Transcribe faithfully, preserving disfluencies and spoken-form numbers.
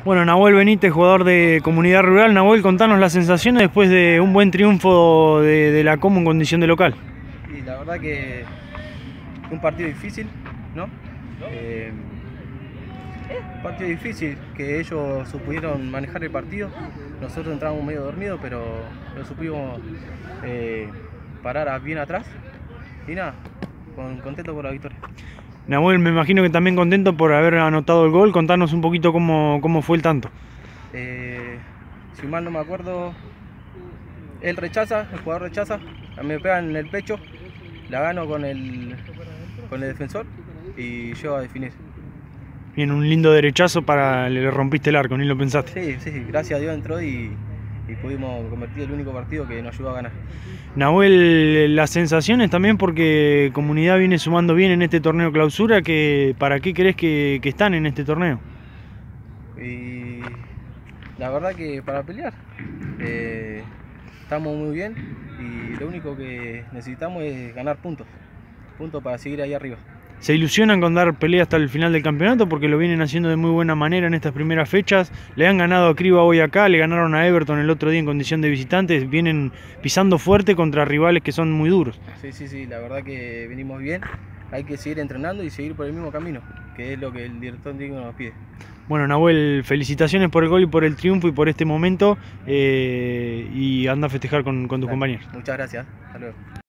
Bueno, Nahuel Benítez, jugador de Comunidad Rural. Nahuel, contanos las sensaciones después de un buen triunfo de, de la Comu en condición de local. Y la verdad que un partido difícil, ¿no? Eh, un partido difícil, que ellos supieron manejar el partido. Nosotros entramos medio dormidos, pero lo supimos eh, parar bien atrás. Y nada, con, contento por la victoria. Nahuel, me imagino que también contento por haber anotado el gol. Contanos un poquito cómo, cómo fue el tanto. Eh, si mal no me acuerdo, él rechaza, el jugador rechaza, me pega en el pecho, la gano con el, con el defensor y llego a definir. Bien, un lindo derechazo para le rompiste el arco, ni lo pensaste. Sí, sí, gracias a Dios entró y, y pudimos convertir el único partido que nos ayudó a ganar. Nahuel, las sensaciones también, porque Comunidad viene sumando bien en este torneo clausura, que ¿para qué crees que, que están en este torneo? Y la verdad que para pelear eh, estamos muy bien y lo único que necesitamos es ganar puntos, puntos para seguir ahí arriba. ¿Se ilusionan con dar pelea hasta el final del campeonato? Porque lo vienen haciendo de muy buena manera en estas primeras fechas. Le han ganado a Criba hoy acá, le ganaron a Everton el otro día en condición de visitantes. Vienen pisando fuerte contra rivales que son muy duros. Sí, sí, sí, la verdad que venimos bien. Hay que seguir entrenando y seguir por el mismo camino, que es lo que el director técnico nos pide. Bueno, Nahuel, felicitaciones por el gol y por el triunfo y por este momento. Eh, y anda a festejar con, con tus compañeros. Muchas gracias. Hasta luego.